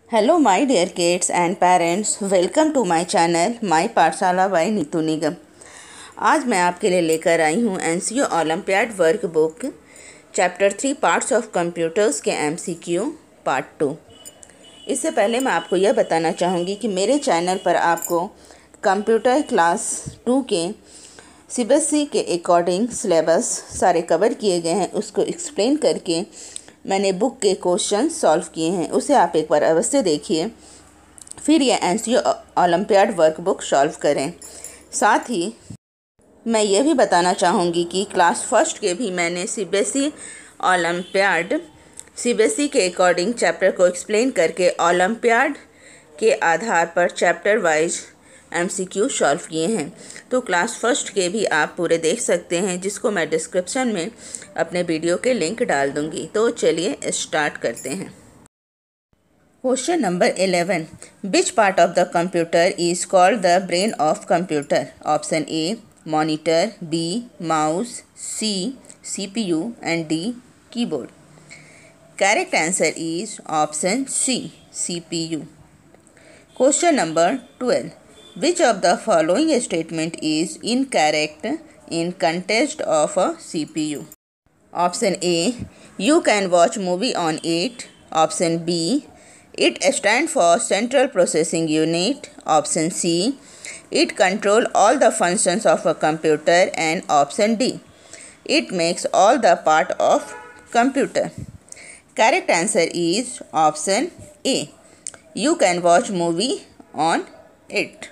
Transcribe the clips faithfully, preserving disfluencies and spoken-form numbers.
Hello my dear kids and parents, welcome to my channel My पाठशाला by Neetu निगम। आज मैं आपके लिए लेकर आई हूँ N C O olympiad work book chapter three parts of computers के M C Q part two. इससे पहले मैं आपको यह बताना चाहूँगी कि मेरे चैनल पर आपको कंप्यूटर क्लास टू के सी बी एस ई के अकॉर्डिंग सिलेबस सारे कवर किए गए हैं। उसको एक्सप्लेन करके मैंने बुक के क्वेश्चन सॉल्व किए हैं, उसे आप एक बार अवश्य देखिए, फिर यह N C O olympiad workbook solve करें। साथ ही मैं ये भी बताना चाहूँगी कि क्लास फर्स्ट के भी मैंने C B S E olympiad C B S E के अकॉर्डिंग चैप्टर को एक्सप्लेन करके ओलंपियाड के आधार पर chapter wise M C Q solve किए हैं। तो क्लास फर्स्ट के भी आप पूरे देख सकते हैं, जिसको मैं डिस्क्रिप्शन में अपने वीडियो के लिंक डाल दूंगी। तो चलिए स्टार्ट करते हैं। Question number eleven, which part of the computer is called the brain of computer? Option A monitor, B mouse, C C P U and D keyboard. Correct answer is option C C P U. Question number twelve, which of the following statement is incorrect in context of a C P U? Option A, you can watch movie on it. Option B, it stands for Central Processing Unit. Option C, it controls all the functions of a computer. And option D, it makes all the part of computer. Correct answer is option A, you can watch movie on it.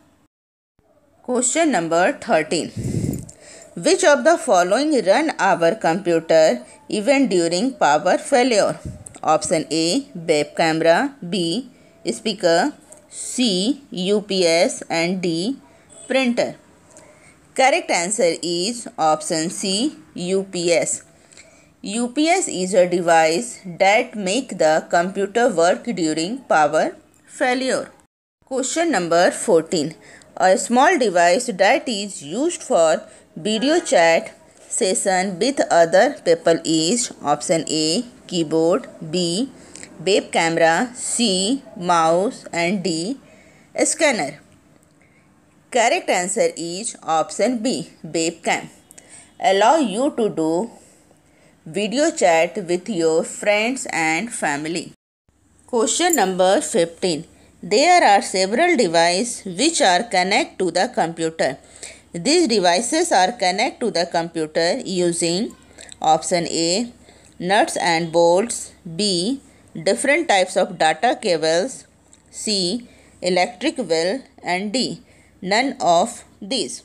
Question number thirteen, which of the following run our computer even during power failure? Option A web camera, B speaker, C U P S and D printer. Correct answer is option C U P S. U P S is a device that make the computer work during power failure. Question number fourteen, a small device that is used for video chat session with other people is? Option A keyboard, B web camera, C mouse and D scanner. Correct answer is option B webcam. Allow you to do video chat with your friends and family. Question number fifteen, there are several devices which are connected to the computer. These devices are connected to the computer using option A nuts and bolts, B different types of data cables, C electric wheel and D none of these.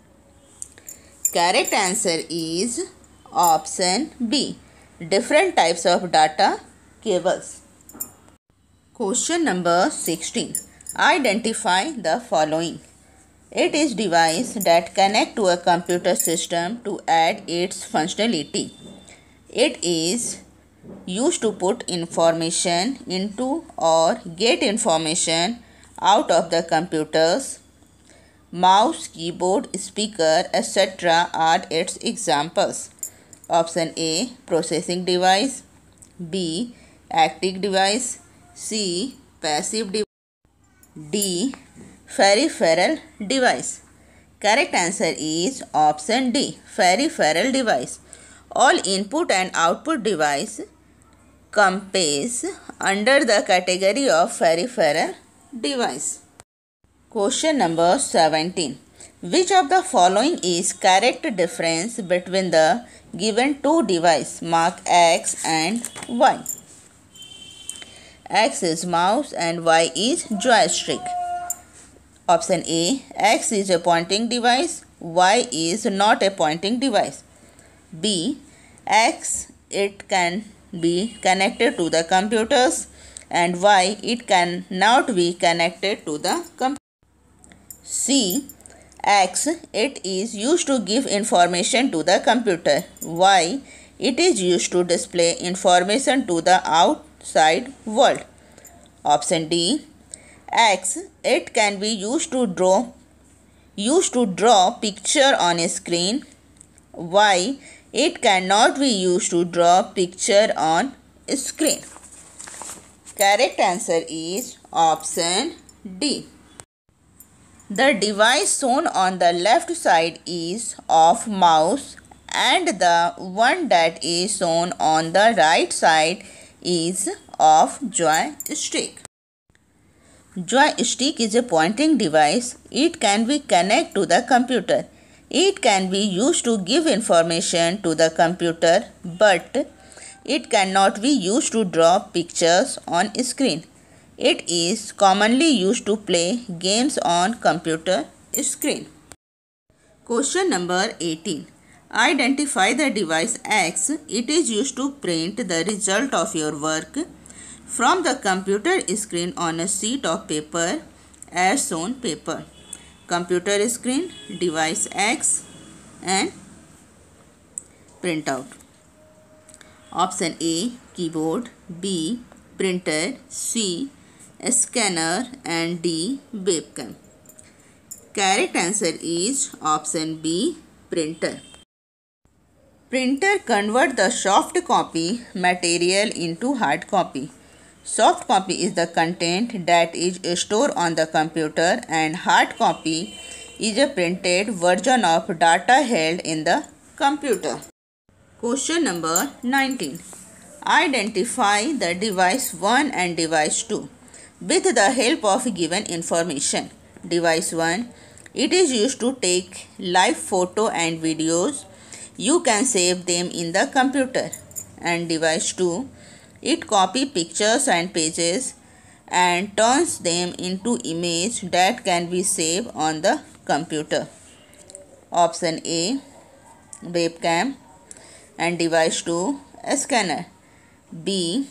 Correct answer is option B different types of data cables. Question number sixteen, identify the following. It is device that connect to a computer system to add its functionality. It is used to put information into or get information out of the computers. Mouse, keyboard, speaker, et cetera are its examples. Option A processing device, B active device, C passive device, D peripheral device. Correct answer is option D peripheral device. All input and output device compass under the category of peripheral device. Question number seventeen, which of the following is correct difference between the given two device marked X and Y? X is mouse and Y is joystick. Option A, X is a pointing device, Y is not a pointing device. B, X it can be connected to the computers and Y it cannot be connected to the computer. C, X it is used to give information to the computer, Y it is used to display information to the outside world. Option D, X it can be used to draw used to draw picture on a screen, Y it cannot be used to draw picture on a screen. Correct answer is option D. The device shown on the left side is of mouse and the one that is shown on the right side is of joystick. Joystick is a pointing device. It can be connected to the computer. It can be used to give information to the computer, but it cannot be used to draw pictures on screen. It is commonly used to play games on computer screen. Question number eighteen. Identify the device X. It is used to print the result of your work from the computer screen on a sheet of paper as shown paper. Computer screen, device X and printout. Option A, keyboard, B, printer, C, scanner and D, webcam. Correct answer is option B, printer. Printer convert the soft copy material into hard copy. Soft copy is the content that is stored on the computer and hard copy is a printed version of data held in the computer. Question number nineteen. Identify the device one and device two with the help of given information. Device one. It is used to take live photo and videos. You can save them in the computer. And device two. It copies pictures and pages and turns them into image that can be saved on the computer. Option A, webcam and device two, scanner. B,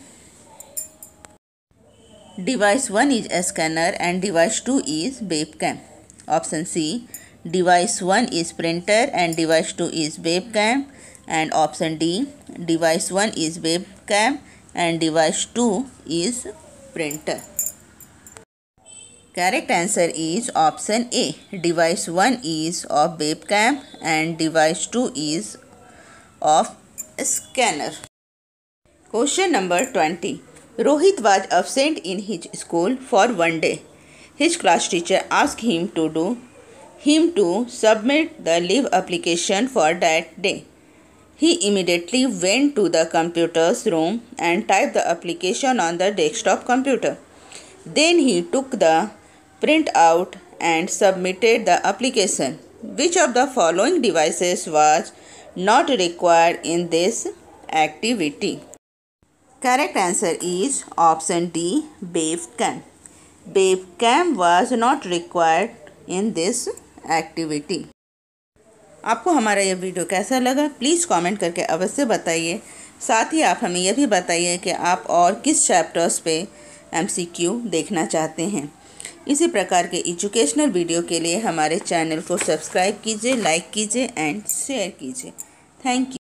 device one is a scanner and device two is webcam. Option C, device one is printer and device two is webcam. And option D, device one is webcam and device two is printer. Correct answer is option A. Device one is of webcam and device two is of scanner. Question number twenty. Rohit was absent in his school for one day. His class teacher asked him to do him to submit the leave application for that day. He immediately went to the computer's room and typed the application on the desktop computer. Then he took the printout and submitted the application. Which of the following devices was not required in this activity? Correct answer is option D, webcam. Webcam was not required in this activity. आपको हमारा ये video कैसा लगा please comment करके अवश्य बताइए। साथ ही आप हमें यह भी बताइए कि आप और किस चैप्टर्स पे एमसीक्यू देखना चाहते हैं। इसी प्रकार के एजुकेशनल वीडियो के लिए हमारे चैनल को सब्सक्राइब कीजिए, लाइक कीजिए एंड शेयर कीजिए। Thank you.